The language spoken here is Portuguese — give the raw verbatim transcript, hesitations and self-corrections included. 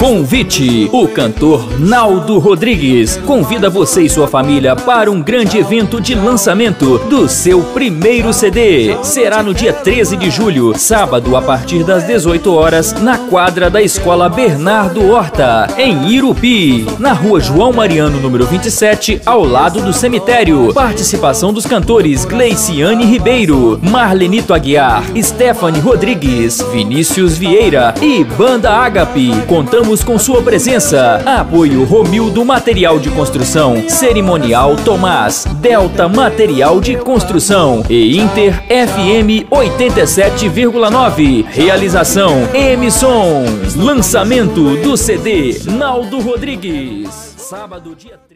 Convite: o cantor Naldo Rodrigues convida você e sua família para um grande evento de lançamento do seu primeiro C D. Será no dia treze de julho, sábado, a partir das dezoito horas, na quadra da Escola Bernardo Horta, em Irupi, na rua João Mariano, número vinte e sete, ao lado do cemitério. Participação dos cantores Gleiciane Ribeiro, Marlenito Aguiar, Stephanie Rodrigues, Vinícius Vieira e Banda Ágape. Contamos com sua presença. Apoio Romildo Material de Construção, Cerimonial Tomás, Delta Material de Construção e Inter F M oitenta e sete vírgula nove. Realização Emisson. Lançamento do C D Naldo Rodrigues. Sábado, dia treze.